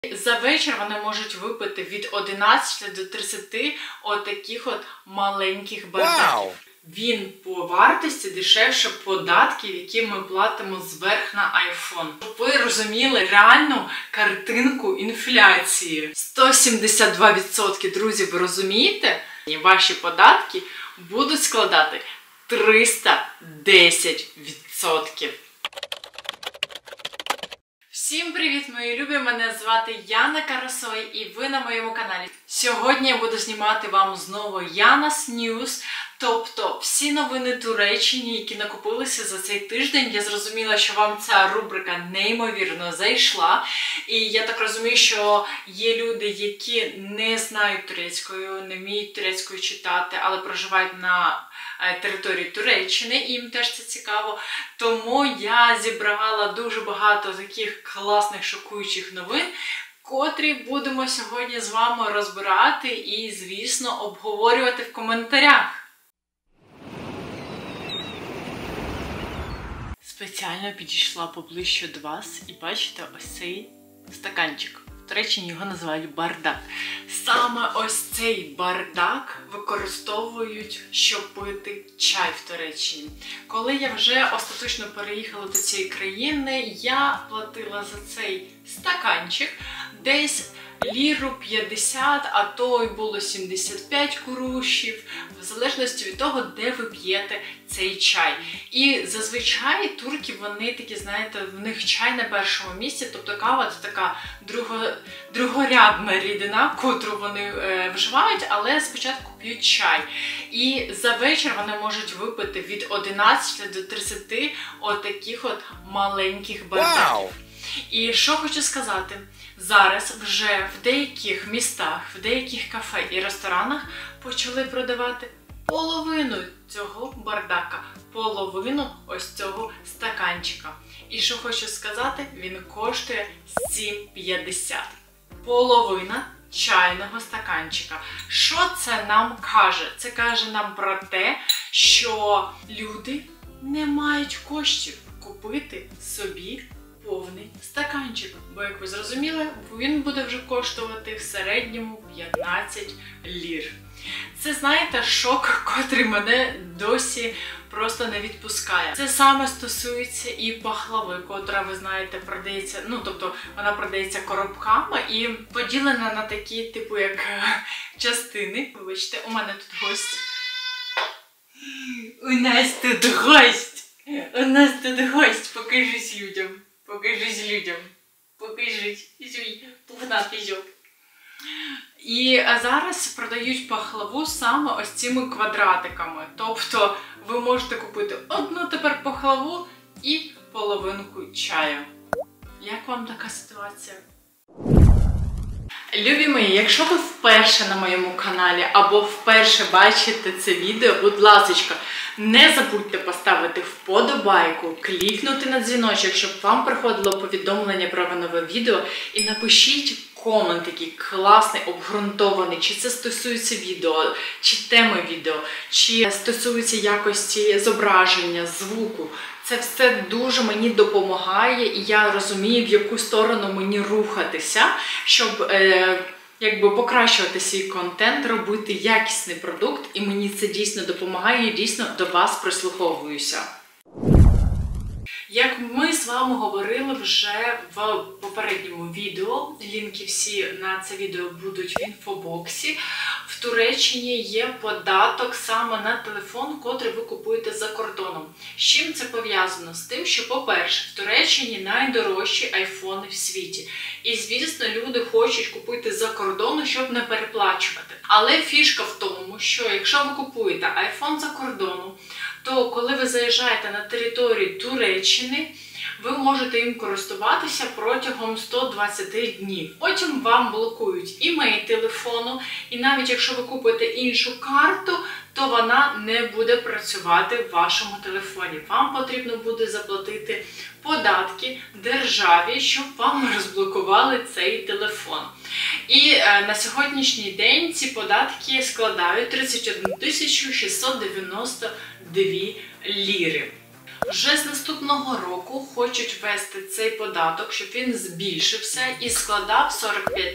За вечір вони можуть випити від 11 до 30 отаких от маленьких бардаків. Він по вартості дешевше податків, які ми платимо зверх на iPhone. Щоб ви розуміли реальну картинку інфляції. 172%, друзі, ви розумієте? І ваші податки будуть складати 310%. Всім привіт, мої любі! Мене звати Яна Карасой і ви на моєму каналі. Сьогодні я буду знімати вам знову Яna's News, тобто всі новини Туреччини, які накопилися за цей тиждень. Я зрозуміла, що вам ця рубрика неймовірно зайшла. І я так розумію, що є люди, які не знають турецькою, не вміють турецькою читати, але проживають на території Туреччини, і їм теж це цікаво. Тому я зібрала дуже багато таких класних, шокуючих новин, котрі будемо сьогодні з вами розбирати і, звісно, обговорювати в коментарях. Спеціально підійшла поближче до вас і бачите ось цей стаканчик. В Туреччині його називають бардак. Саме ось цей бардак використовують, щоб пити чай в Туреччині. Коли я вже остаточно переїхала до цієї країни, я платила за цей стаканчик десь ліру 50, а то й було 75 курушів, в залежності від того, де ви п'єте цей чай. І зазвичай турки, вони такі, знаєте, в них чай на першому місці, тобто кава це така другорядна рідина, котру вони вживають, але спочатку п'ють чай. І за вечір вони можуть випити від 11 до 30 отаких от маленьких бардаків. І що хочу сказати, зараз вже в деяких містах, в деяких кафе і ресторанах почали продавати половину цього бардака, половину ось цього стаканчика. І що хочу сказати, він коштує 7,50. Половина чайного стаканчика. Що це нам каже? Це каже нам про те, що люди не мають коштів купити собі повний стаканчик. Бо, як ви зрозуміли, він буде вже коштувати в середньому 15 лір. Це, знаєте, шок, котрий мене досі просто не відпускає. Це саме стосується і пахлави, котра, ви знаєте, продається, тобто вона продається коробками і поділена на такі, типу, як частини. Вибачте, у мене тут гость. У нас тут гость! У нас тут гость! Покажись людям! Покажись людям! Покажись! Свій пухнатий зьоб! І зараз продають пахлаву саме ось цими квадратиками. Тобто ви можете купити одну тепер пахлаву і половинку чаю. Як вам така ситуація? Любі мої, якщо ви вперше на моєму каналі або вперше бачите це відео, будь ласочка, не забудьте поставити вподобайку, клікнути на дзвіночок, щоб вам приходило повідомлення про нове відео, і напишіть комент такий класний, обґрунтований, чи це стосується відео, чи теми відео, чи стосується якості зображення, звуку. Це все дуже мені допомагає, і я розумію, в яку сторону мені рухатися, щоб покращувати свій контент, робити якісний продукт, і мені це дійсно допомагає, і дійсно до вас прислуховуюся. Як ми з вами говорили вже в попередньому відео, лінки всі на це відео будуть в інфобоксі, в Туреччині є податок саме на телефон, котрий ви купуєте за кордоном. З чим це пов'язано? З тим, що, по-перше, в Туреччині найдорожчі айфони в світі. І, звісно, люди хочуть купити за кордону, щоб не переплачувати. Але фішка в тому, що якщо ви купуєте айфон за кордону, то коли ви заїжджаєте на територію Туреччини, ви можете їм користуватися протягом 120 днів. Потім вам блокують імей телефону, і навіть якщо ви купите іншу карту, то вона не буде працювати в вашому телефоні. Вам потрібно буде заплатити податки державі, щоб вам розблокували цей телефон. І на сьогоднішній день ці податки складають 31 692 ліри. Вже з наступного року хочуть ввести цей податок, щоб він збільшився і складав 45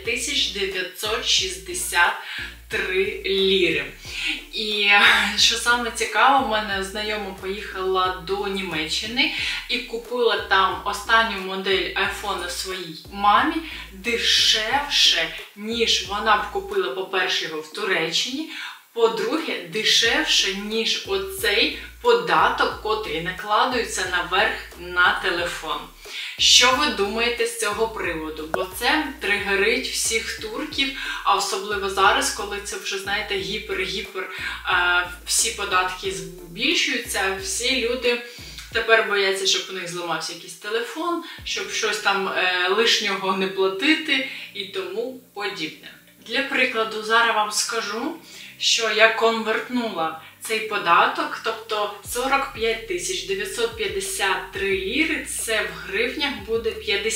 963 ліри. І що саме цікаво, в мене знайома поїхала до Німеччини і купила там останню модель айфона своїй мамі дешевше, ніж вона б купила, по-перше, його в Туреччині, по-друге, дешевше, ніж оцей податок, котрий накладується наверх на телефон. Що ви думаєте з цього приводу? Бо це тригерить всіх турків, а особливо зараз, коли це вже, знаєте, гіпер-гіпер, всі податки збільшуються, всі люди тепер бояться, щоб у них зламався якийсь телефон, щоб щось там лишнього не платити і тому подібне. Для прикладу, зараз вам скажу, що я конвертнула цей податок, тобто 45 953 ліри, це в гривнях буде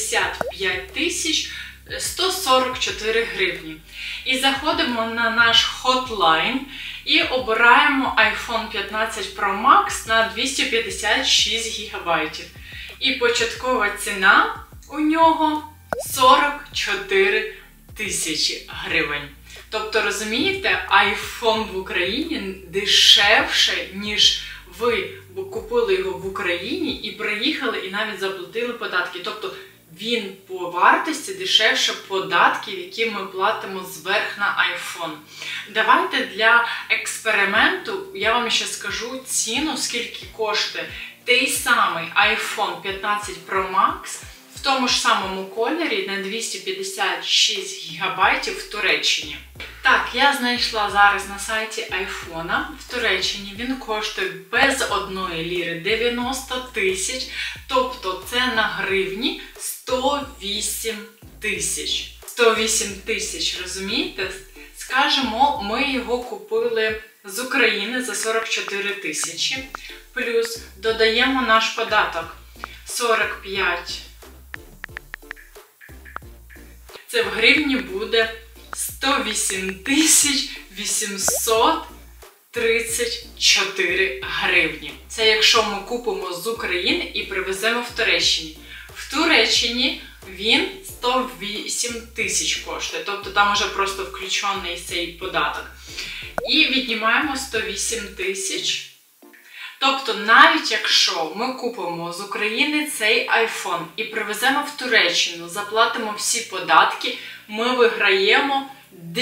55 144 гривні. І заходимо на наш хотлайн і обираємо iPhone 15 Pro Max на 256 ГБ. І початкова ціна у нього 44 тисячі гривень. Тобто, розумієте, iPhone в Україні дешевше, ніж ви купили його в Україні і приїхали і навіть заплатили податки. Тобто, він по вартості дешевше податків, які ми платимо зверх на iPhone. Давайте для експерименту я вам ще скажу ціну, скільки коштує той самий iPhone 15 Pro Max в тому ж самому кольорі на 256 ГБ в Туреччині. Так, я знайшла зараз на сайті айфона в Туреччині. Він коштує без 1 ліри 90 тисяч, тобто це на гривні 108 тисяч. 108 тисяч, розумієте? Скажемо, ми його купили з України за 44 тисячі, плюс додаємо наш податок 45. Це в гривні буде 108 834 гривні. Це якщо ми купимо з України і привеземо в Туреччині. В Туреччині він 108 тисяч коштує, тобто там вже просто включений цей податок. І віднімаємо 108 тисяч. Тобто, навіть якщо ми купимо з України цей iPhone і привеземо в Туреччину, заплатимо всі податки, ми виграємо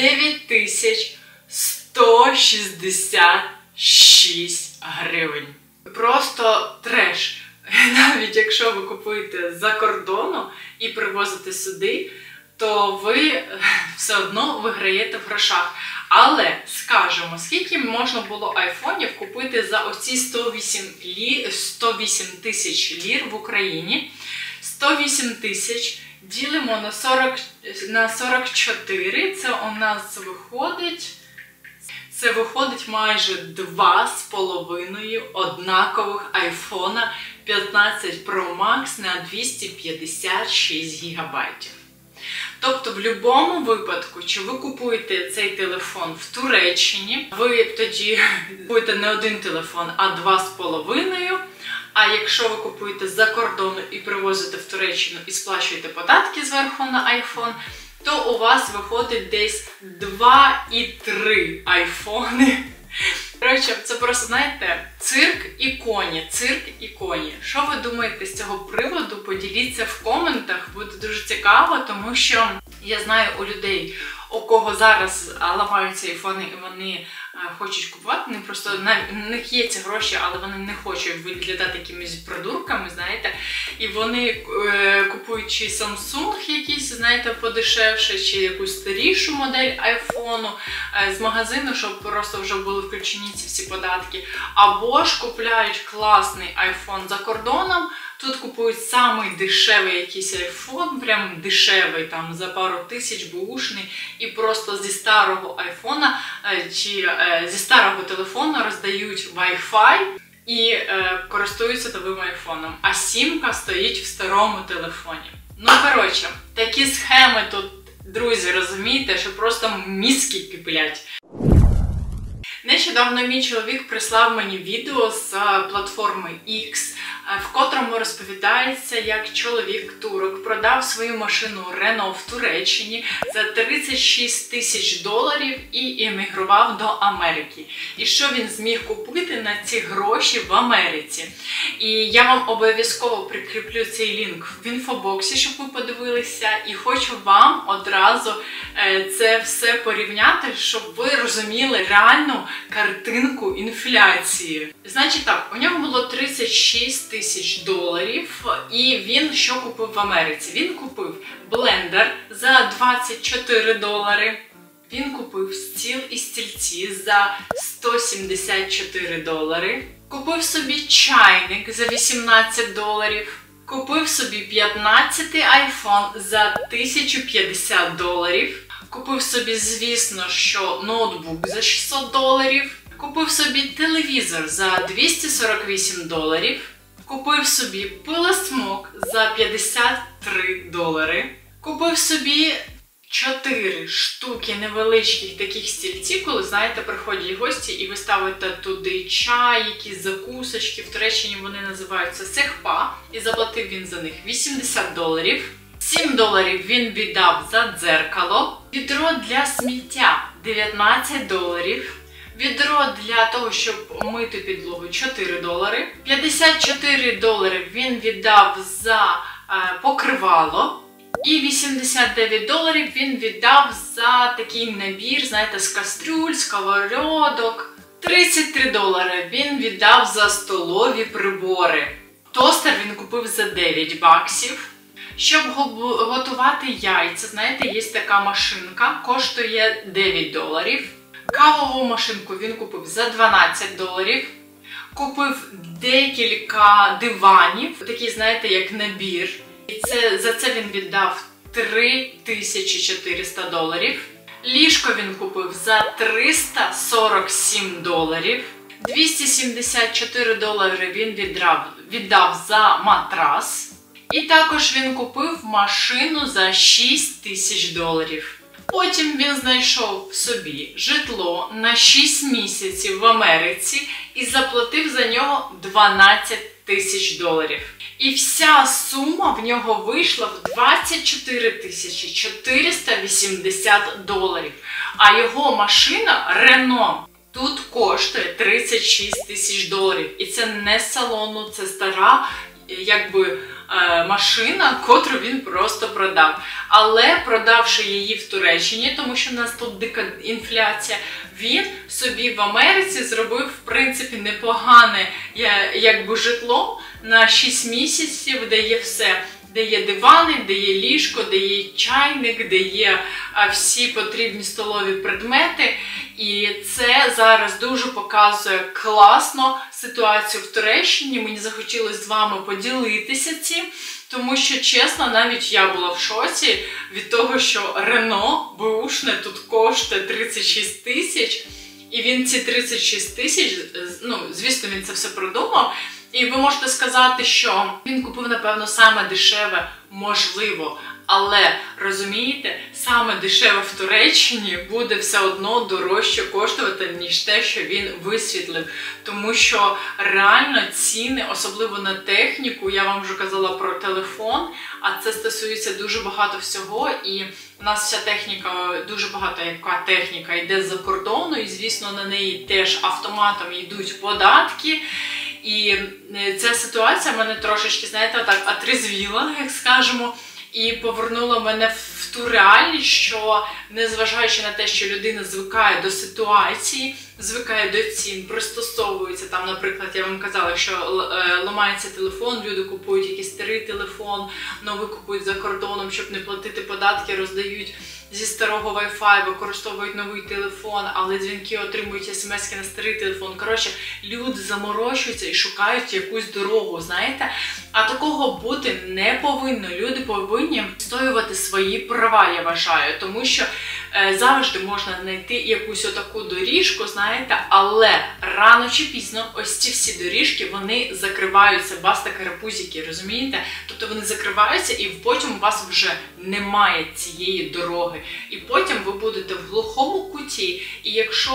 9166 гривень. Просто треш. Навіть якщо ви купуєте з-за кордону і привозите сюди, то ви все одно виграєте в грошах. Але, скажемо, скільки можна було айфонів купити за оці 108 тисяч лір в Україні? 108 тисяч ділимо на 44, це у нас виходить... Це виходить майже 2,5 однакових iPhone 15 Pro Max на 256 ГБ. Тобто, в будь-якому випадку, чи ви купуєте цей телефон в Туреччині, ви тоді купуєте не один телефон, а 2,5. А якщо ви купуєте з-за кордону і привозите в Туреччину і сплачуєте податки зверху на iPhone, то у вас виходить десь 2,3 айфони. Коротше, це просто, знаєте, цирк і коні, цирк і коні. Що ви думаєте з цього приводу? Поділіться в коментах, буде дуже цікаво, тому що я знаю у людей, у кого зараз ламаються айфони і вони хочуть купувати, вони просто, у них є ці гроші, але вони не хочуть виглядати якимись придурками, знаєте, і вони купують чи Samsung якийсь, знаєте, подешевше, чи якусь старішу модель айфону з магазину, щоб просто вже були включені ці всі податки, або ж купляють класний айфон за кордоном. Тут купують самий дешевий якийсь айфон, прям дешевий, там за пару тисяч, бушний, і просто зі старого айфона чи зі старого телефону роздають Wi-Fi і користуються новим айфоном. А сімка стоїть в старому телефоні. Ну, коротше, такі схеми тут, друзі, розумієте, що просто мізки киплять. Нещодавно мій чоловік прислав мені відео з платформи X, в котрому розповідається, як чоловік-турок продав свою машину Renault в Туреччині за $36 000 і емігрував до Америки. І що він зміг купити на ці гроші в Америці. І я вам обов'язково прикріплю цей лінк в інфобоксі, щоб ви подивилися. І хочу вам одразу це все порівняти, щоб ви розуміли реальну картинку інфляції. Значить так, у нього було $36 000, і він що купив в Америці? Він купив блендер за $24, він купив стіл і стільці за $174, купив собі чайник за $18, купив собі 15-й iPhone за $1050, купив собі, звісно, що ноутбук за $600, купив собі телевізор за $248, купив собі пилосмок за $53, купив собі 4 штуки невеличких таких стільців, коли, знаєте, приходять гості і ви ставите туди чай, якісь закусочки, в Туреччині вони називаються сехпа, і заплатив він за них $80. $7 він віддав за дзеркало, відро для сміття $19, відро для того, щоб мити підлогу $4, $54 він віддав за покривало, і $89 він віддав за такий набір, знаєте, з кастрюль, сковородок. $33 він віддав за столові прибори. Тостер він купив за $9. Щоб готувати яйця, знаєте, є така машинка, коштує $9. Кавову машинку він купив за $12. Купив декілька диванів, такі, знаєте, як набір. І за це він віддав $3400. Ліжко він купив за $347. $274 він віддав за матрас. І також він купив машину за $6000. Потім він знайшов собі житло на 6 місяців в Америці і заплатив за нього $12 000. І вся сума в нього вийшла в $24 480. А його машина Renault тут коштує $36 000. І це не з салону, це стара, якби, машина, котру він просто продав. Але продавши її в Туреччині, тому що в нас тут дика інфляція, він собі в Америці зробив, в принципі, непогане, якби, житло на 6 місяців, де є все. Де є дивани, де є ліжко, де є чайник, де є всі потрібні столові предмети. І це зараз дуже показує класно ситуацію в Туреччині. Мені захотілося з вами поділитися цим, тому що, чесно, навіть я була в шоці від того, що Renault беушне тут коштує $36 000. І він ці $36 000, ну, звісно, він це все продумав. І ви можете сказати, що він купив, напевно, саме дешеве, можливо. Але, розумієте, саме дешеве в Туреччині буде все одно дорожче коштувати, ніж те, що він висвітлив. Тому що реально ціни, особливо на техніку, я вам вже казала про телефон, а це стосується дуже багато всього. І у нас вся техніка, дуже багато яка техніка йде з-за кордону, і, звісно, на неї теж автоматом йдуть податки. І ця ситуація мене трошечки, знаєте, так отрезвіла, як скажемо, і повернула мене в ту реальність, що незважаючи на те, що людина звикає до ситуації, звикає до цін, пристосовується, там, наприклад, я вам казала, що ламається телефон, люди купують якийсь старий телефон, новий купують за кордоном, щоб не платити податки, роздають зі старого Wi-Fi, використовують новий телефон, але дзвінки отримують смс-ки на старий телефон. Коротше, люди заморочуються і шукають якусь дорогу, знаєте? А такого бути не повинно. Люди повинні відстоювати свої права, я вважаю, тому що завжди можна знайти якусь отаку доріжку, знаєте, але рано чи пізно ось ці всі доріжки, вони закриваються, баста-карапузики, розумієте? Тобто вони закриваються і потім у вас вже немає цієї дороги. І потім ви будете в глухому куті, і якщо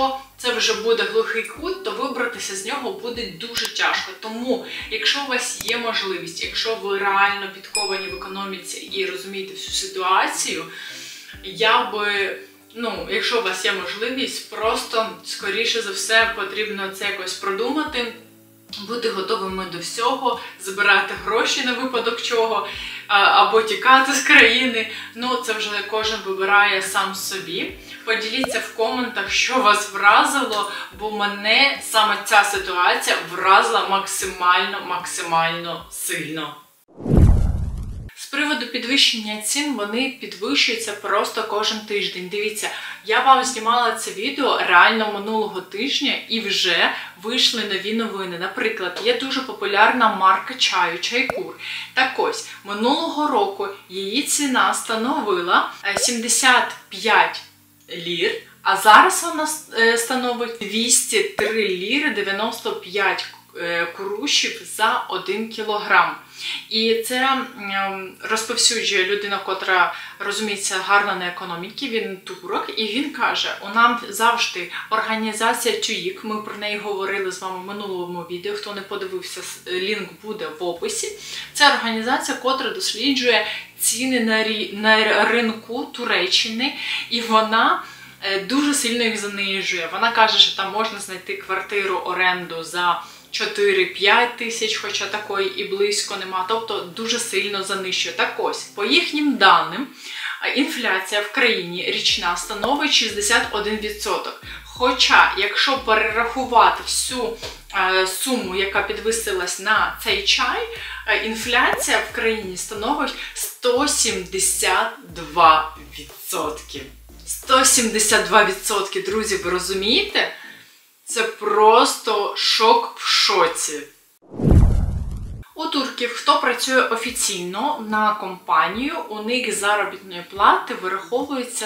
це вже буде глухий кут, то вибратися з нього буде дуже тяжко. Тому, якщо у вас є можливість, якщо ви реально підковані в економіці і розумієте всю ситуацію, я би, якщо у вас є можливість, просто, скоріше за все, потрібно це якось продумати, бути готовими до всього, збирати гроші на випадок чого, або тікати з країни. Це вже кожен вибирає сам собі. Поділіться в коментах, що вас вразило, бо мене саме ця ситуація вразила максимально сильно. З приводу підвищення цін, вони підвищуються просто кожен тиждень. Дивіться, я вам знімала це відео реально минулого тижня і вже вийшли нові новини. Наприклад, є дуже популярна марка чаю Чайкур. Так ось, минулого року її ціна становила 75 лір, а зараз вона становить 203 ліри 95 курушів за 1 кілограм. І це розповсюджує людина, котра розуміється гарно на економіці, він турок, і він каже, у нам завжди організація ТÜİК, ми про неї говорили з вами в минулому відео, хто не подивився, лінк буде в описі. Це організація, котра досліджує ціни на ринку Туреччини, і вона дуже сильно їх занижує. Вона каже, що там можна знайти квартиру оренду за 4-5 тисяч, хоча такої і близько нема, тобто дуже сильно занижує. Так ось, по їхнім даним, інфляція в країні річна становить 61%. Хоча, якщо перерахувати всю суму, яка підвисилась на цей чай, інфляція в країні становить 172%. 172%, друзі, ви розумієте? Це просто шок в шоці. У турків, хто працює офіційно на компанію, у них з заробітної плати вираховується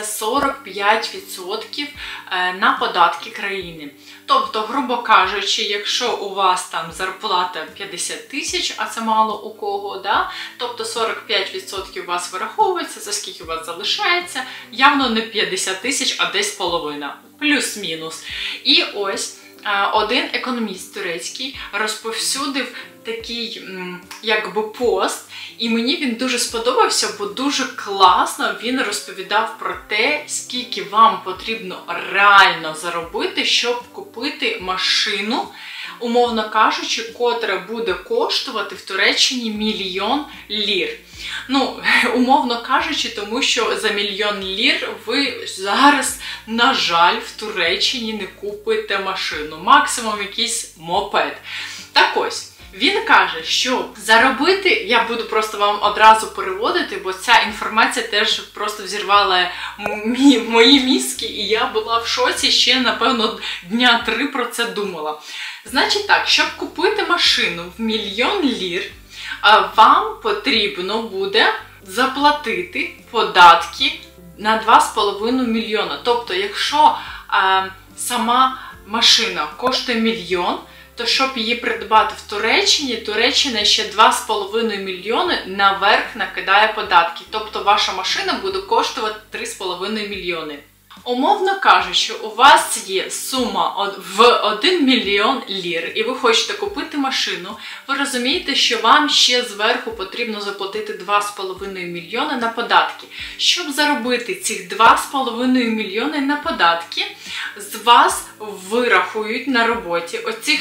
45% на податки країни. Тобто, грубо кажучи, якщо у вас там зарплата 50 тисяч, а це мало у кого, тобто 45% у вас вираховується, за скільки у вас залишається, явно не 50 тисяч, а десь половина, плюс-мінус. І ось один економіст турецький розповсюдив такий пост, і мені він дуже сподобався, бо дуже класно він розповідав про те, скільки вам потрібно реально заробити, щоб купити машину, умовно кажучи, котра буде коштувати в Туреччині 1 мільйон лір. Умовно кажучи, тому що за 1 мільйон лір ви зараз, на жаль, в Туреччині не купите машину. Максимум якийсь мопед. Так ось, він каже, що заробити, я буду просто вам одразу переводити, бо ця інформація теж просто взірвала мої мізки, і я була в шоці, ще, напевно, дня 3 про це думала. Значить так, щоб купити машину в 1 мільйон лір, вам потрібно буде заплатити податки на 2,5 мільйона. Тобто, якщо сама машина коштує 1 мільйон, то щоб її придбати в Туреччині, Туреччина ще 2,5 мільйони наверх накидає податки. Тобто ваша машина буде коштувати 3,5 мільйони. Умовно кажучи, у вас є сума в 1 мільйон лір, і ви хочете купити машину, ви розумієте, що вам ще зверху потрібно заплатити 2,5 мільйони на податки. Щоб заробити цих 2,5 мільйони на податки, з вас вирахують на роботі оцих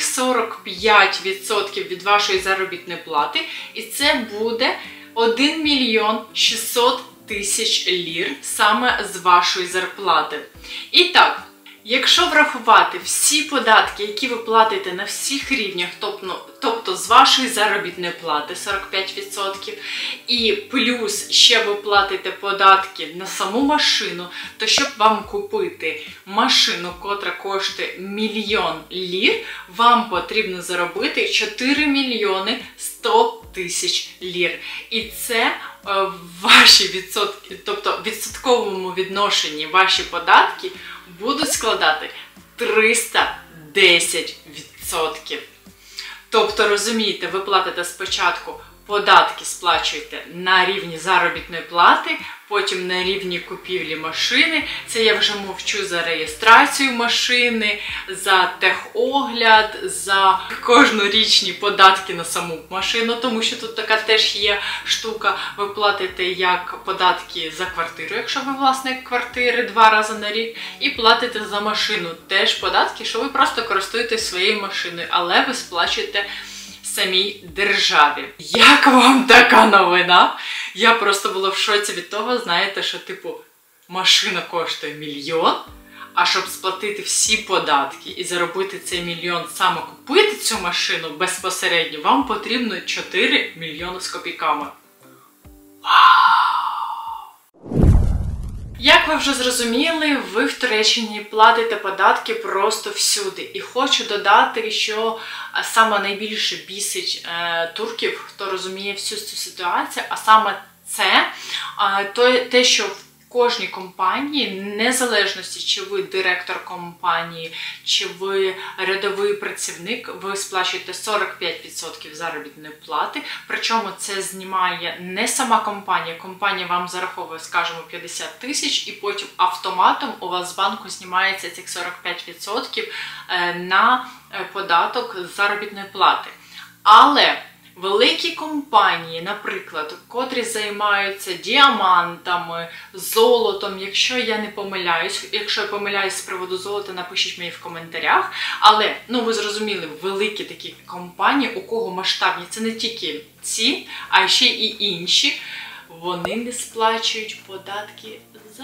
45% від вашої заробітної плати, і це буде 1 мільйон 600 тисяч лір саме з вашої зарплати. І так, якщо врахувати всі податки, які ви платите на всіх рівнях, тобто з вашої заробітної плати 45%, і плюс ще ви платите податки на саму машину, то щоб вам купити машину, котра коштує 1 мільйон лір, вам потрібно заробити 4 мільйони 100 тисяч лір. І це ваші відсотки, тобто в відсотковому відношенні ваші податки будуть складати 310%. Тобто, розумієте, ви платите спочатку податки сплачуєте на рівні заробітної плати, потім на рівні купівлі машини. Це я вже мовчу за реєстрацію машини, за техогляд, за кожнорічні податки на саму машину, тому що тут така теж є штука. Ви платите як податки за квартиру, якщо ви власник квартири 2 рази на рік, і платите за машину теж податки, що ви просто користуєтесь своєю машиною, але ви сплачуєте самій державі. Як вам така новина? Я просто була в шоці від того, знаєте, що, типу, машина коштує 1 мільйон, а щоб сплатити всі податки і заробити цей 1 мільйон, саме купити цю машину безпосередньо, вам потрібно 4 мільйони з копійками. Як ви вже зрозуміли, ви в Туреччині платите податки просто всюди. І хочу додати, що саме найбільше бісить турків, хто розуміє всю цю ситуацію, а саме це те, що в кожній компанії, незалежності, чи ви директор компанії, чи ви рядовий працівник, ви сплачуєте 45% заробітної плати. Причому це знімає не сама компанія. Компанія вам зараховує, скажімо, 50 тисяч, і потім автоматом у вас з банку знімається цих 45% на податок з заробітної плати. Але великі компанії, наприклад, котрі займаються діамантами, золотом, якщо я не помиляюсь, якщо я помиляюсь з приводу золота, напишіть мені в коментарях. Але, ну ви зрозуміли, великі такі компанії, у кого масштабні, це не тільки ці, а ще і інші, вони не сплачують податки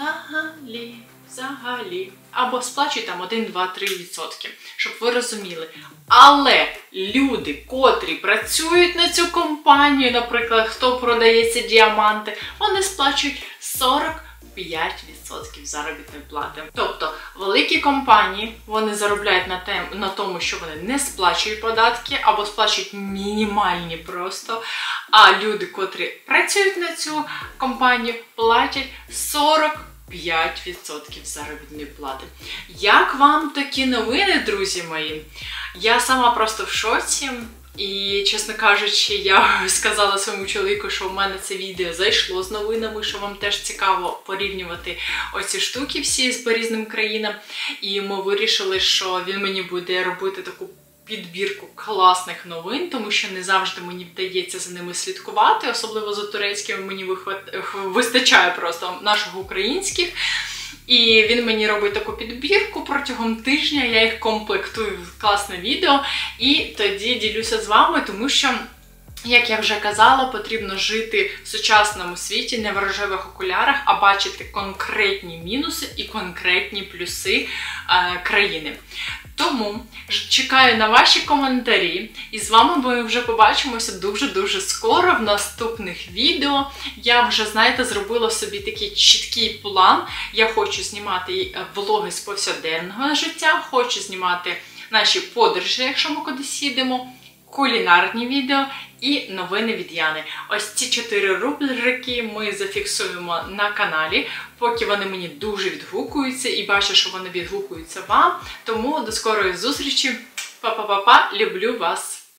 взагалі. Або сплачують там 1, 2, 3%, щоб ви розуміли. Але люди, котрі працюють на цю компанію, наприклад, хто продає ці діаманти, вони сплачують 45% заробітної плати. Тобто, великі компанії, вони заробляють на тому, що вони не сплачують податки, або сплачують мінімальні просто, а люди, котрі працюють на цю компанію, платять 45% заробітної плати. Як вам такі новини, друзі мої? Я сама просто в шоці. І, чесно кажучи, я сказала своєму чоловіку, що в мене це відео зайшло з новинами, що вам теж цікаво порівнювати оці штуки всі з по різним країнам. І ми вирішили, що він мені буде робити таку підбірку класних новин, тому що не завжди мені вдається за ними слідкувати, особливо за турецькими мені вистачає просто наших українських. І він мені робить таку підбірку протягом тижня, я їх комплектую в класне відео, і тоді ділюся з вами, тому що, як я вже казала, потрібно жити в сучасному світі, не в рожевих окулярах, а бачити конкретні мінуси і конкретні плюси країни. Тому чекаю на ваші коментарі, і з вами ми вже побачимося дуже-дуже скоро в наступних відео. Я вже, знаєте, зробила собі такий чіткий план. Я хочу знімати влоги з повсякденного життя, хочу знімати наші подорожі, якщо ми кудись їдемо, кулінарні відео і новини від Яни. Ось ці 4 рубрики ми зафіксуємо на каналі, поки вони мені дуже відгукуються і бачу, що вони відгукуються вам. Тому до скорої зустрічі. Па-па-па-па. Люблю вас.